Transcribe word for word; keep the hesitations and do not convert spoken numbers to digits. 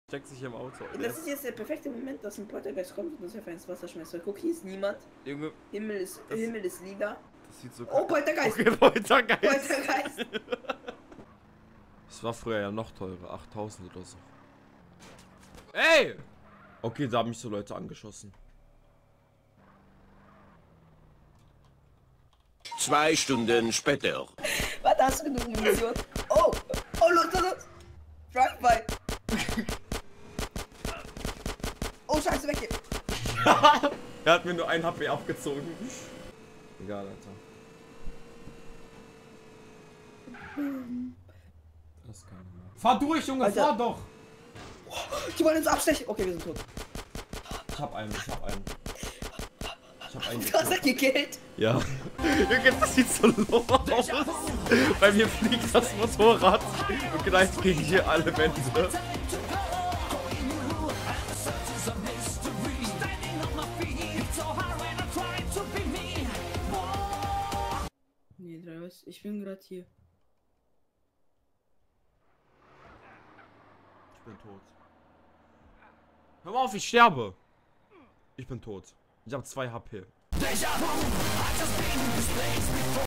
Steckt sich im Auto. Das ist jetzt der perfekte Moment, dass ein Poltergeist kommt und uns einfach ins Wasser schmeißt. Weil guck, hier ist niemand. Junge. Himmel ist, Himmel ist lila. Das sieht so Oh, Poltergeist! Okay, Poltergeist! Poltergeist! Das war früher ja noch teurer, achttausend oder so. Ey! Okay, da haben mich so Leute angeschossen. Zwei Stunden später. Warte, hast du genug Munition? Oh! Oh, los, los, los! Drive-by! Oh, scheiße, weg hier! Er hat mir nur ein H P abgezogen. Egal, Alter. Das kann ich mal. Fahr durch, Junge, Alter. fahr doch! Die wollen uns abstechen! Okay, wir sind tot. Ich hab einen, ich hab einen. Ich hab einen. Du hast er gekillt! Ja. Junge, das sieht so low aus. Bei mir fliegt das Motorrad und knallt gegen hier alle Wände. Nee, Travis, ich bin gerade hier. Ich bin tot. Hör mal auf, ich sterbe. Ich bin tot. Ich habe zwei H P.